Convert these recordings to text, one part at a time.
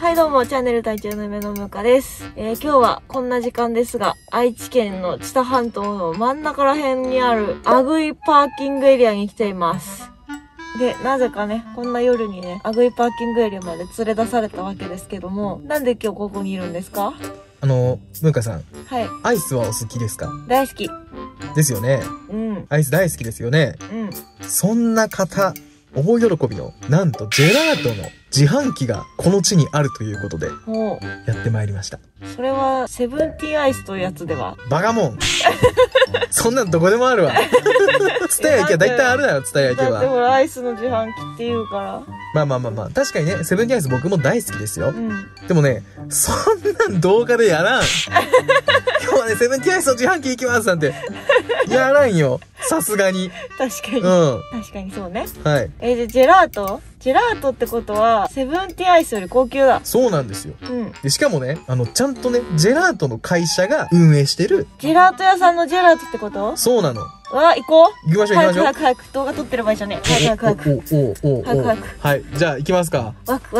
はいどうも、チャンネル隊長の夢のむかです。今日はこんな時間ですが、愛知県の知多半島の真ん中ら辺にある阿久井パーキングエリアに来ています。で、なぜかね、こんな夜にね、阿久井パーキングエリアまで連れ出されたわけですけども、なんで今日ここにいるんですか？ むかさん。 はい。 アイスはお好きですか？ 大好き。 ですよね。 うん。 アイス大好きですよね。 うん。 そんな方、大喜びの、なんとジェラートの自販機がこの地にあるということで、 もやってまいりました。 それは、セブンティーンアイスというやつでは？ バカモンそんなんどこでもあるわ。ツタヤ行けば大体あるだよ、ツタヤ行けば。 だってほら、アイスの自販機って言うから。 まあ。確かにね、セブンティーンアイス僕も大好きですよ。 うん。 でもね、そんなん動画でやらん。今日はね、セブンティーンアイスの自販機行きますなんて、やらんよ。さすがに。 確かに。 うん。 確かにそうね。 はい。 で、ジェラートってことは、セブンティーンアイスより高級だ。 そうなんですよ。 うん。 で、しかもね、ちゃんとね、ジェラートの会社が運営してる。 ジェラート屋さんのジェラートってこと？ そうなの。 行こう。 行きましょう行きましょう。 早く。動画撮ってる場合じゃねえ。早く。早く。 はい。じゃあ行きますか。 ワク。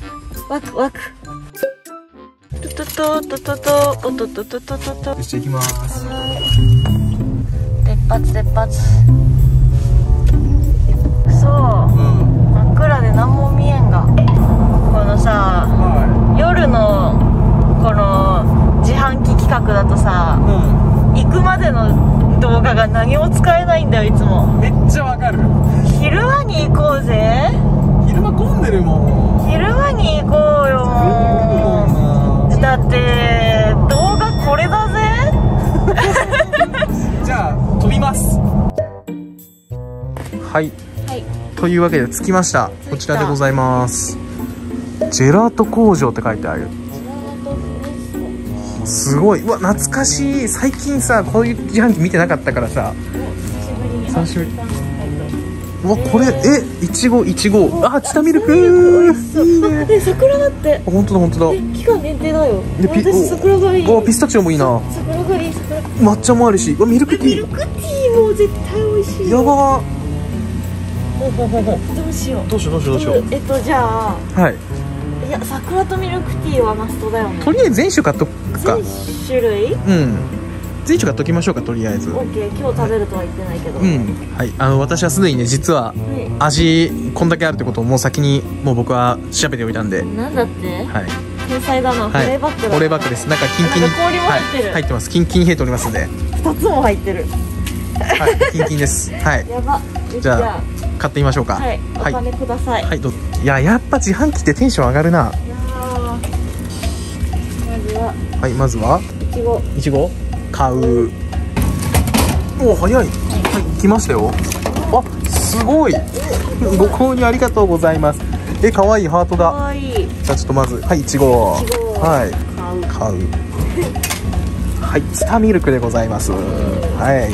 と。 よし、行きます。 出発。真っ暗で何も見えんが。このさ、夜のこの自販機企画だとさ、行くまでの動画が何も使えないんだよ、いつも。 めっちゃわかる。 昼間に行こうぜ。 昼間混んでるもん。 昼間に行こうよ、もう。だって動画これだぜ。 じゃあ飛びます。はい、というわけで着きました。こちらでございます。ジェラート工場って書いてある。すごい。うわ、懐かしい。最近さ、こういう自販機見てなかったからさ、久しぶり。うわ、これいちご。あ、チタミルク。いいね。 桜だって。 本当だ。 期間限定だよ。私桜がいい。 ピスタチオもいいな。 桜がいい。 抹茶もあるし、ミルクティー。 ミルクティーも絶対美味しい。 やばー。 どうしよう。 じゃあ、 はい。いや、桜とミルクティーはマストだよね。 とりあえず全種買っとくか。 全種類？ うん。全種買っときましょうか、とりあえず。 オッケー。今日食べるとは言ってないけど。 うん。はい。私はすでにね、実は味こんだけあるってことをもう先に僕は調べておいたんで。 なんだって？ はい。 天才だな。保冷バッグだ。 保冷バッグです。なんかキンキンに氷も入ってる。 入ってます。キンキンに冷えておりますんで。 2つも入ってる。 はい。キンキンです。はい。 やば。 じゃあ買ってみましょうか。 はい。お金ください。 はい。いや、やっぱ自販機ってテンション上がるな。まずはいちご買う。お、早い。はい、来ましたよ。あ、すごい。ご購入ありがとうございます。かわいいハートだ。 かわいい。 じゃあちょっとまず、いちご。はい。買う。はい、ツタミルクでございます。はい。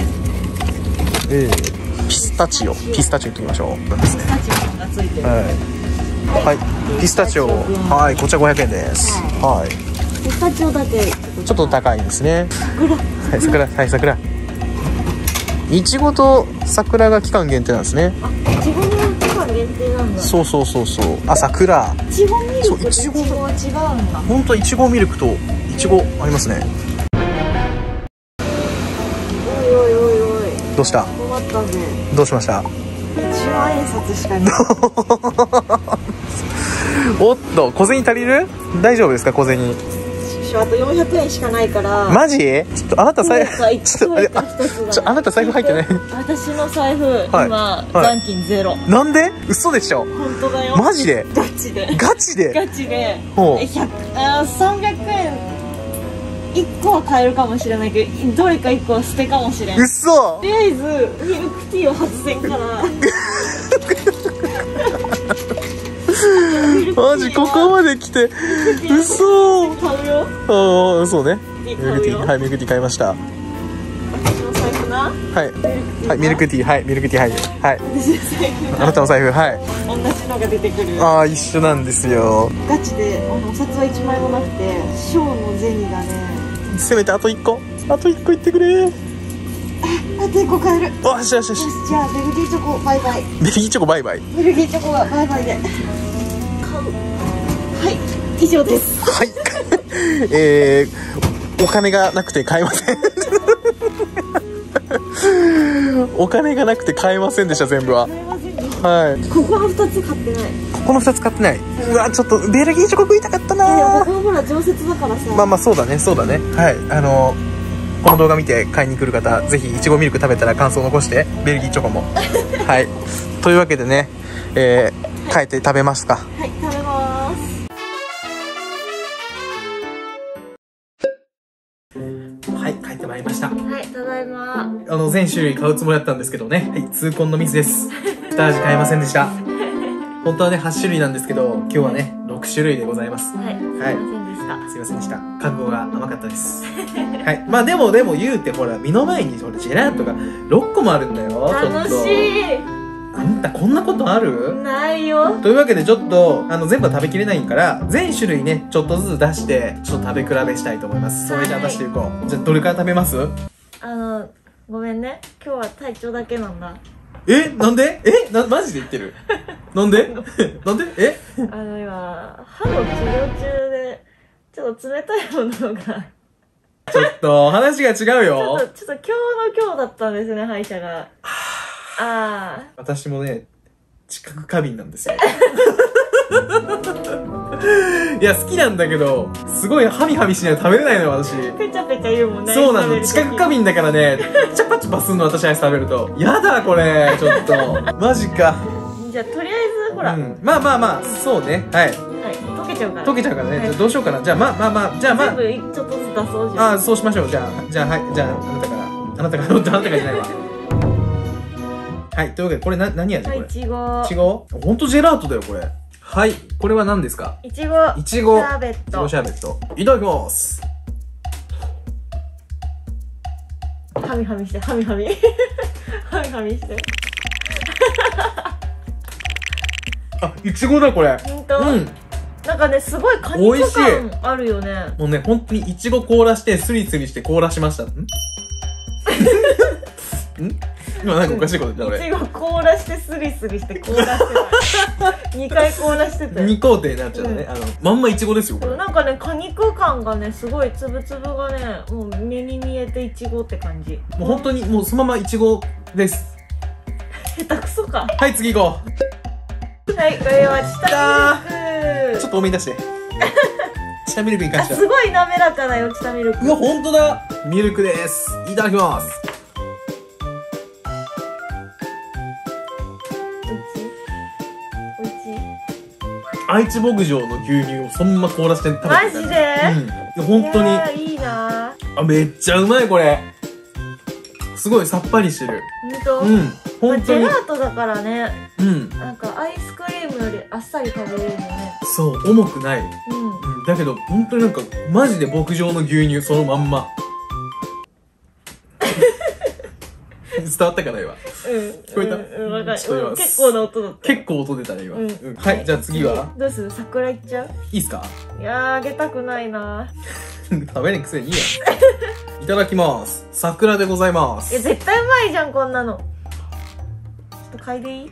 ピスタチオいってみましょう。 ピスタチオがついてる。 はい、ピスタチオ。はい、こちら500円です。はい。 ピスタチオだけちょっと高いですね。桜。いちごと桜が期間限定なんですね。 いちごの期間限定なんだ。 そう。あ、桜。 いちごミルクといちごは違うんだ。 本当いちごミルクといちごありますね。 おい。 どうした？ 困ったぜ。 どうしました？ 1万円札しかない。 おっと、小銭足りる？大丈夫ですか、小銭？ あと400円しかないから。 マジ？ちょっとあなた財布、あなた財布入ってない。 私の財布、今残金ゼロ。 なんで？嘘でしょ？ 本当だよ。 マジで？ ガチで300円1個は買えるかもしれないけど、どれか1個は捨てかもしれん。 嘘。 とりあえずミルクティーを外せんから。 マジここまで来て嘘。 買うよ。 ああ、嘘ね。ミルクティー、はい、ミルクティー買いました。 私の財布な。 はい、ミルクティー、はい、ミルクティー、はい。あなたの財布、はい。 同じのが出てくる。 ああ、一緒なんですよ。 ガチでお札は1枚もなくて、小の銭がね。 せめてあと1個いってくれ。 あと1個買える。 よし。 じゃあベルギーチョコバイバイ。 ベルギーチョコバイバイ。 ベルギーチョコはバイバイで買う。はい。 以上です。 はい。お金がなくて買えません。お金がなくて買えませんでした、全部は。はい。 ここは2つ買ってない。 ここの2つ買ってない。うわ、ちょっとベルギーチョコ食いたかったな。 僕はほら常設だからさ。 まあまあ、そうだね、そうだね。はい。この動画見て買いに来る方、ぜひいちごミルク食べたら感想を残して、ベルギーチョコも。はい。というわけでね、帰って食べますか。 はい、食べます。 はい、帰ってまいりました。 はい、ただいま。 全種類買うつもりだったんですけどね。はい、痛恨のミスです。2味買えませんでした。本当はね、8種類なんですけど、今日はね、6種類でございます。 はい、すいませんでした。 すいませんでした。覚悟が甘かったです。はい。まあでも言うて、ほら、目の前にジェラートが6個もあるんだよ。 楽しい。 あんたこんなことある？ ないよ。 というわけでちょっと、全部は食べきれないから、全種類ね、ちょっとずつ出して、ちょっと食べ比べしたいと思います。それじゃあ出していこう。じゃあどれから食べます？ ごめんね。今日は体調だけなんだ。 なんで？マジで言ってる？なんで？なんで？ 今、歯の治療中で、ちょっと冷たいものが。 ちょっと、話が違うよ。 ちょっと今日だったんですね、歯医者が。 私もね、知覚過敏なんですよ。いや、好きなんだけど、すごいハミハミしないと食べれないのよ、私。 ペチャペチャ言うもんね。 そうなの、知覚過敏だからね、チャパチャパすんの、私アイス食べると。やだ、これ、ちょっと。マジか。 じゃあ、とりあえず、ほら。 まあ、そうね、はい。 溶けちゃうから。 溶けちゃうからね。じゃあどうしようかな。じゃあじゃあ全部ちょっとずつ出そうじゃん。 そうしましょう。じゃあ、はい。じゃあ、あなたからじゃないわ。はい、というわけで、これ何味これ？ いちご。 いちご？ほんとジェラートだよ、これ。はい、これは何ですか？ いちご。 いちご。 シャーベット。 いちごシャーベット。いただきます。 ハミハミして、ハミハミ。ハミハミして。 いちごだ、これ。 ほんと？なんかね、すごい果肉感あるよね。 もうね、ほんとにいちご凍らして、スリスリして凍らしました。今なんかおかしいこと言った俺。 いちご凍らしてスリスリして凍らしてた。2回凍らしてたよ。 2工程になっちゃったね。まんまいちごですよ、これ。 なんかね、果肉感がね、すごいつぶつぶがね、もう目に見えていちごって感じ。 もう本当に、もうそのままいちごです。 下手くそか。 はい、次行こう。はい、これはチタミルク。 ちょっと多めに出して。チタミルクに関しては。 すごい滑らかだよ、チタミルク。 うわ、ほんとだ。ミルクです。いただきます。愛知牧場の牛乳をそのまま凍らせて食べてた。 マジで？ 本当に。 いいな。 めっちゃうまい、これ。すごいさっぱりしてる。 ほんと？ジェラートだからね。 なんかアイスクリームよりあっさり食べれるよね。 そう、重くない。だけど、本当になんか、マジで牧場の牛乳そのまんま。伝わったかな、今。聞こえた？ 結構な音だった。 結構音出たね、今。はい、じゃあ次は？ どうする？桜いっちゃう？ いいっすか？ いやー、あげたくないな。 食べれんくせにいいや。いただきます。桜でございます。 絶対うまいじゃん、こんなの。ちょっと嗅いでいい？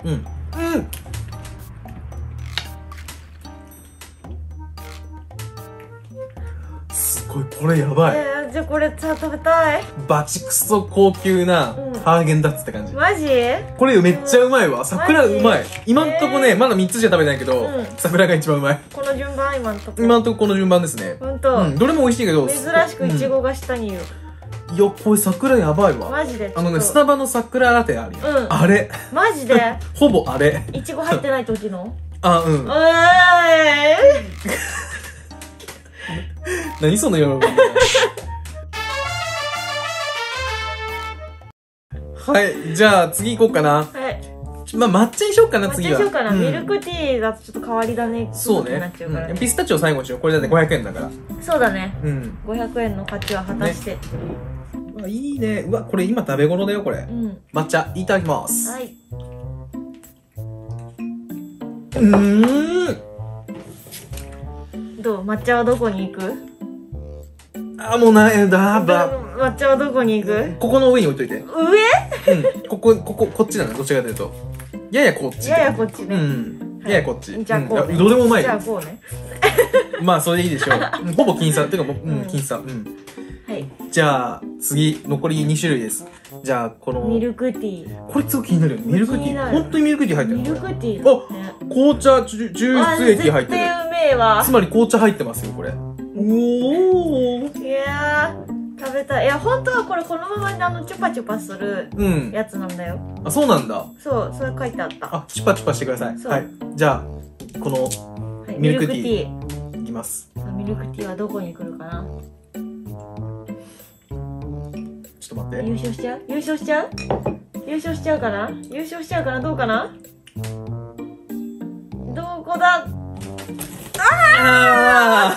すごい、これやばい。 じゃあこれさ、食べたい。 バチクソ高級なハーゲンダッツって感じ。 マジ？ これめっちゃうまいわ。桜うまい。今んとこね、まだ3つしか食べないけど、桜が一番うまい。 この順番？今んとこ。 今んとここの順番ですね。 ほんと？ どれも美味しいけど、 珍しくイチゴが下にいる。 いや、これ桜やばいわ。 マジで。 スタバの桜ラテあるやん。あれ。 マジで？ ほぼあれ。 イチゴ入ってない時の？ 何その喜び。はい、じゃあ次行こうかな。 はい。 抹茶にしようかな、次は。 抹茶にしようかな。ミルクティーだとちょっと変わり種そうね。ピスタチオ最後にしよう。これだって500円だから。 そうだね。500円の価値は果たして。 いいね。うわ、これ今食べ頃だよ、これ。抹茶、いただきます。 はい。どう？抹茶はどこに行く？ もうない、 抹茶はどこに行く？ ここの上に置いといて。 上？ こっちだな、どっちかというと。ややこっち。 ややこっちね。 ややこっち。 じゃあこう。 どれもうまい。 じゃあこうね。 まあそれでいいでしょう。ほぼ僅差っていうかもう、僅差。 はい。 じゃあ次残り2種類です。じゃあこのミルクティー。 これすごく気になるよ。ミルクティー。本当にミルクティー入ってる。 ミルクティーだね。 あ、紅茶抽出液入ってる。 絶対うめえわ。 つまり紅茶入ってますよこれ。おお。 いやー食べたい。いや本当はこれこのままチュパチュパするやつなんだよ。 あ、そうなんだ。 そう、それ書いてあった。 あ、チュパチュパしてください。はい。じゃあこのミルクティーいきます。 ミルクティーはどこに来るかな。 ちょっと待って。 優勝しちゃう？優勝しちゃう？優勝しちゃうかな？優勝しちゃうかな？どうかな？どこだ？あ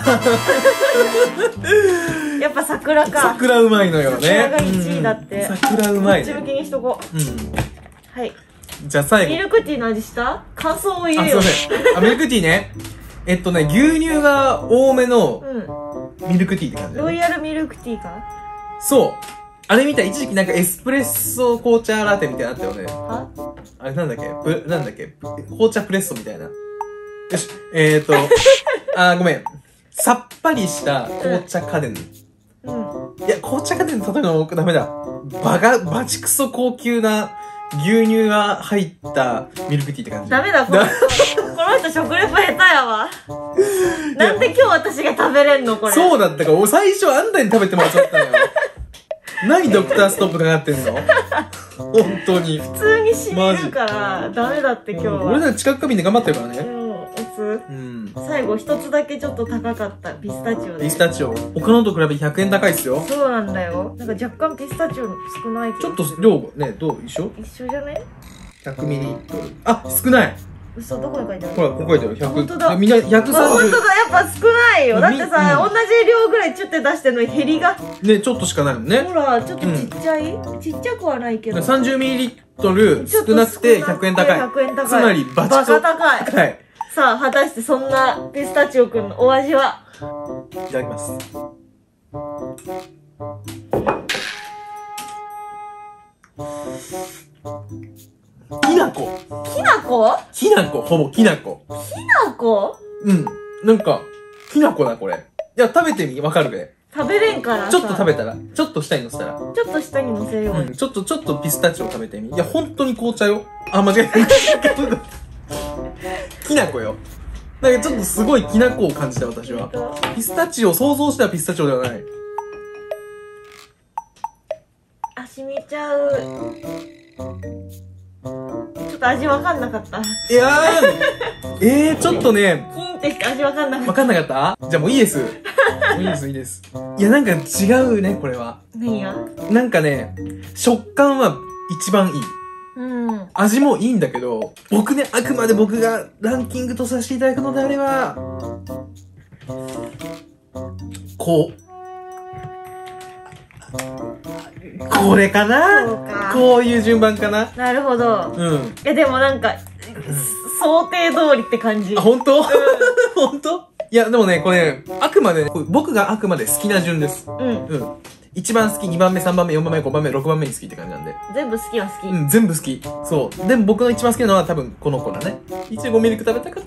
ーやっぱ桜か。 桜うまいのよね。 桜が1位だって。 桜うまい。 こっち向きにしとこう。はい。 じゃあ最後。 ミルクティーの味した？感想を言えよ。 あ、すいません。ミルクティーね。牛乳が多めのミルクティーって感じだね。 ロイヤルミルクティーか？ そう。あれみたい、一時期なんかエスプレッソ紅茶ラテみたいなのあったよね。あれなんだっけ紅茶プレッソみたいな。よし、ごめん。さっぱりした紅茶家電。いや、紅茶家電例えるのダメだ。バチクソ高級な牛乳が入ったミルクティーって感じ。 ダメだ、この人食レポ下手やわ。なんで今日私が食べれんのこれ。 そうだったか。最初あんたに食べてもらっちゃったよ。何ドクターストップかかってんの本当に。 普通に染みるから、ダメだって今日は。 俺ら知覚過敏で頑張ってるからね。 最後一つだけちょっと高かった。ピスタチオで。 ピスタチオ。他のと比べ100円高いっすよ。 そうなんだよ。なんか若干ピスタチオ少ないけど。 ちょっと量ね、どう一緒じゃね ?100 ミリリットル。あ、少ない。 嘘、どこに書いてある？ ほら、ここ書いてある。100。 本当だ。 みんな130。 本当だ、やっぱ少ないよ。だってさ、同じ量ぐらいチュって出してるのに減りが。 ね、ちょっとしかないもんね。 ほら、ちょっとちっちゃい？ちっちゃくはないけど。 30ミリリットル少なくて100円高い。 100円高い。 つまりバチコ高い。 はい。 さあ、果たしてそんなピスタチオくんのお味は？ いただきます。きなこ。 きなこ？ きなこ、ほぼきなこ。 きなこ？ なんか、きなこだこれ。いや、食べてみ、わかるべ。 食べれんからさ。 ちょっと食べたら、ちょっと下に乗せたら。 ちょっと下に乗せよう。 ちょっとピスタチオ食べてみ。いや、本当に紅茶よ。あ、間違えた。きなこよ。なんかちょっとすごいきなこを感じた私は。ピスタチオ、想像したピスタチオではない。 あ、染みちゃう。ちょっと味わかんなかった。 いやー、ちょっとね。 キンってして味わかんなかった。 わかんなかった？じゃあもういいです。いいです。いや、なんか違うね、これは。 何が？ なんかね、食感は一番いい。味もいいんだけど、あくまで僕がランキングとさせていただくのであれば、これかな？こういう順番かな？ なるほど。いやでもなんか、想定通りって感じ。 あ、本当？本当？いや、でもね、これ、僕があくまで好きな順です。一番好き、2番目、3番目、4番目、5番目、6番目に好きって感じなんで。 全部好きは好き。 全部好き。そう。でも僕の一番好きなのは多分この子だね。いちごミルク食べたかった。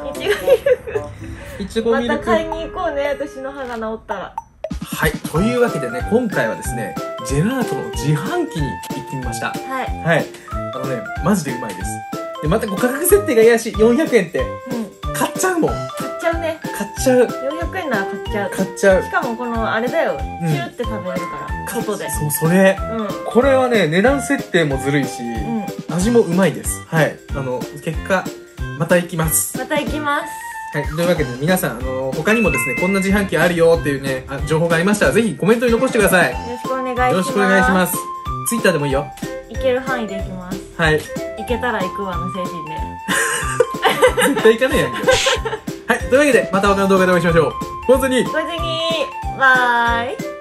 いちごミルク。また買いに行こうね、私の歯が治ったら。 はい。というわけでね、今回はですね、ジェラートの自販機に行ってみました。はい。マジでうまいです。で、また価格設定が怪しい。400円って。買っちゃうもん。買っちゃうね。 買っちゃう。 400円なら買っちゃう。 買っちゃう。 しかもこのあれだよ。チューって食べれるから。外で。 そう、それ。これはね、値段設定もずるいし、味もうまいです。はい。結果、また行きます。 また行きます。 はい。というわけで皆さん、他にもですね、こんな自販機あるよっていうね、情報がありましたら、ぜひコメントに残してください。 よろしくお願いします。 よろしくお願いします。Twitter でもいいよ。 行ける範囲で行きます。 はい。 行けたら行くわの精神で。 絶対行かねえやんけ。はい。というわけで、また他の動画でお会いしましょう。本当に。 バイ。